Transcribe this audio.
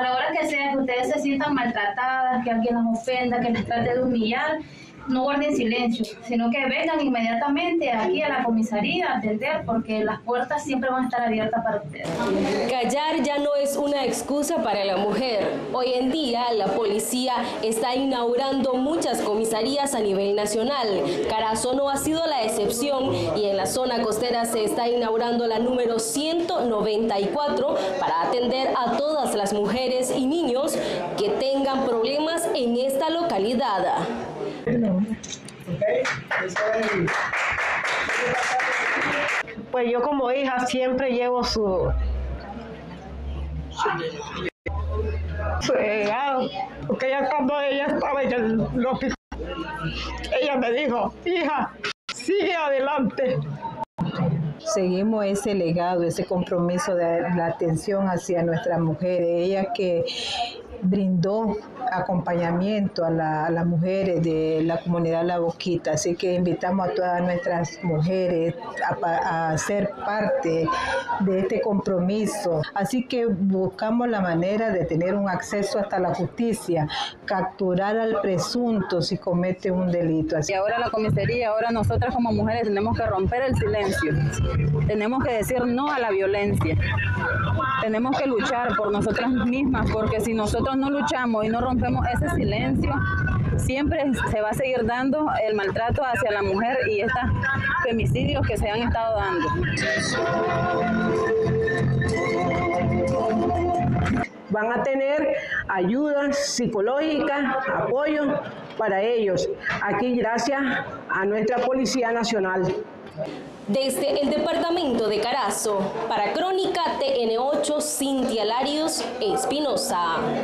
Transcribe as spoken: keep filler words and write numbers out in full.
a la hora que sea que ustedes se sientan maltratadas, que alguien las ofenda, que les trate de humillar, no guarden silencio, sino que vengan inmediatamente aquí a la comisaría a atender, porque las puertas siempre van a estar abiertas para ustedes. Callar ya no es una excusa para la mujer. Hoy en día la policía está inaugurando muchas comisarías a nivel nacional. Carazo no ha sido la excepción y en la zona costera se está inaugurando la número ciento noventa y cuatro para atender a todas las mujeres y niños que tengan problemas en esta localidad. Pues yo como hija siempre llevo su, su legado, porque ella cuando ella estaba en el hospital, ella me dijo, hija, sigue adelante. Seguimos ese legado, ese compromiso de la atención hacia nuestras mujeres, ella que brindó acompañamiento a, la, a las mujeres de la comunidad La Boquita, así que invitamos a todas nuestras mujeres a, a ser parte de este compromiso, así que buscamos la manera de tener un acceso hasta la justicia, capturar al presunto si comete un delito. Y ahora la comisaría, ahora nosotras como mujeres tenemos que romper el silencio, tenemos que decir no a la violencia, tenemos que luchar por nosotras mismas, porque si nosotros no luchamos y no rompemos ese silencio, siempre se va a seguir dando el maltrato hacia la mujer y estos femicidios que se han estado dando. Van a tener ayudas psicológicas, apoyo para ellos, aquí gracias a nuestra Policía Nacional. Desde el departamento de Carazo, para Crónica T N ocho, Cintia Larios Espinosa.